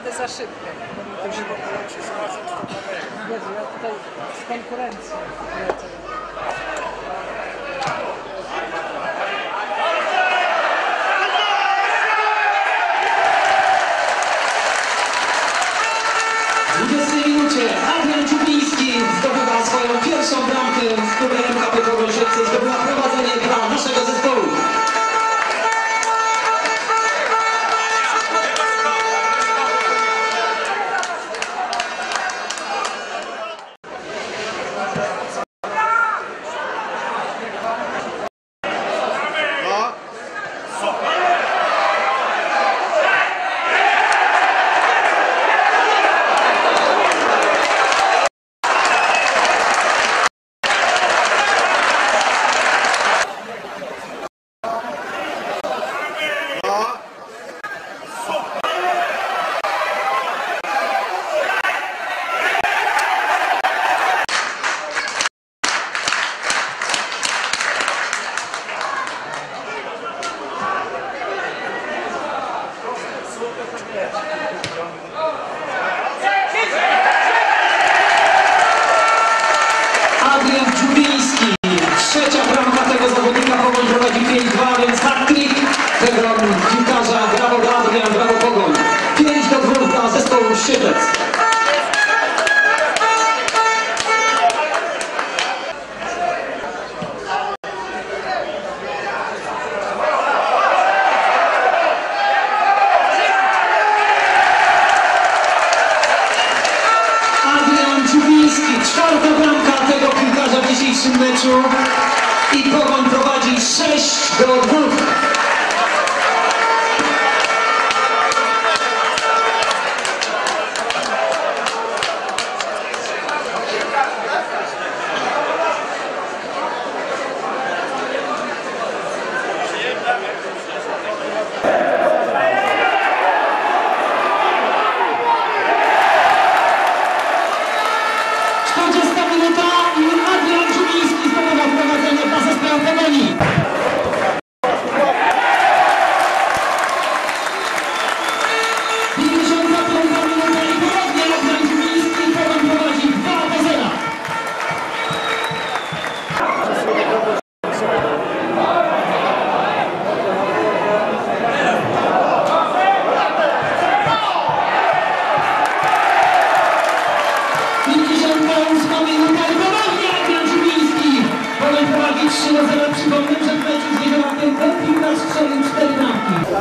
jadę za szybko. Jezu, ja tutaj z konkurencją lecę. W 20 minucie Adrian Czupiński zdobywa swoją pierwszą bramkę w klubie MKP Kowalczycy, zdobyła prowadzenie dla naszego zespołu. Adrian Czupiński, trzecia bramka tego zawodnika, Pogoń prowadzi 5-2, więc hat-trick tego piłkarza. Brawo dla Adrian, brawo Pogoń. 5-2 dla zespołu Szczytec. Czwarta bramka tego piłkarza w dzisiejszym meczu i Pogoń prowadzi 6-2. Przypomnę, że w meczu z Wielorakiem ten piłkarz strzelił 4 bramki.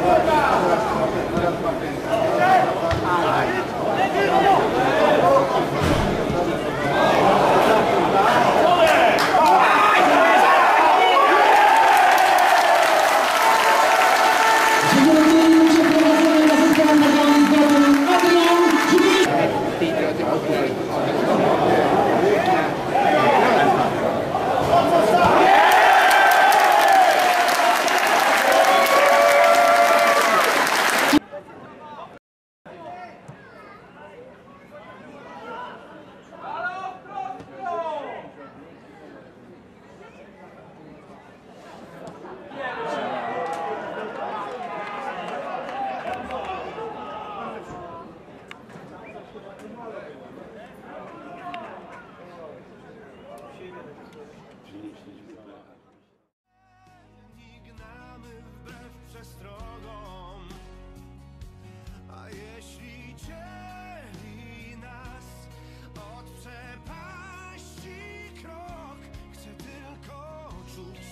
A jeśli dzieli nas od przepaści krok, chcę tylko czuć.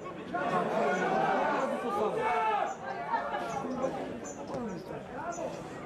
Brawo!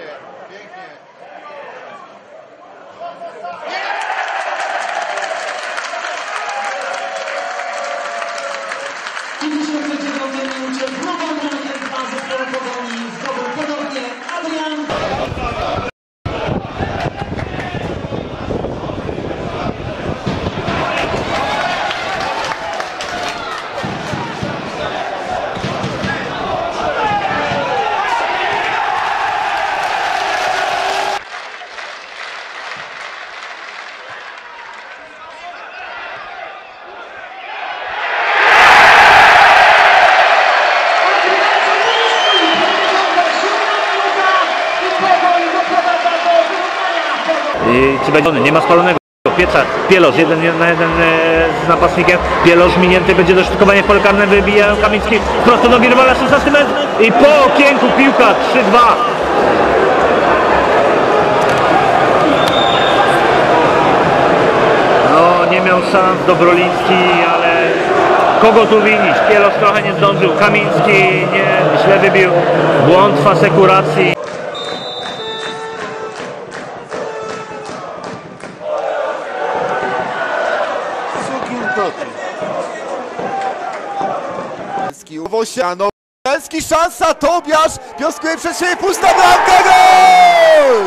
I w 2009 minucie znowu numer 2 zespołu Pogoni zdobył ponownie Adrian. I czy będzie nie ma spalonego pieca, Pielosz jeden na jeden z napastnikiem, Pielosz minięty, będzie dośrodkowanie w pole karne, wybija Kamiński prosto do rywala, 16 metrów i po okienku piłka 3-2. No nie miał szans Dobroliński, ale kogo tu winić? Pielosz trochę nie zdążył, Kamiński źle wybił, błąd w asekuracji. Wosiano, Pelski, szansa, Tobiasz, pioskuje przed siebie, pusta bramka, gol!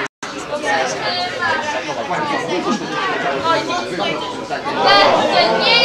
Nie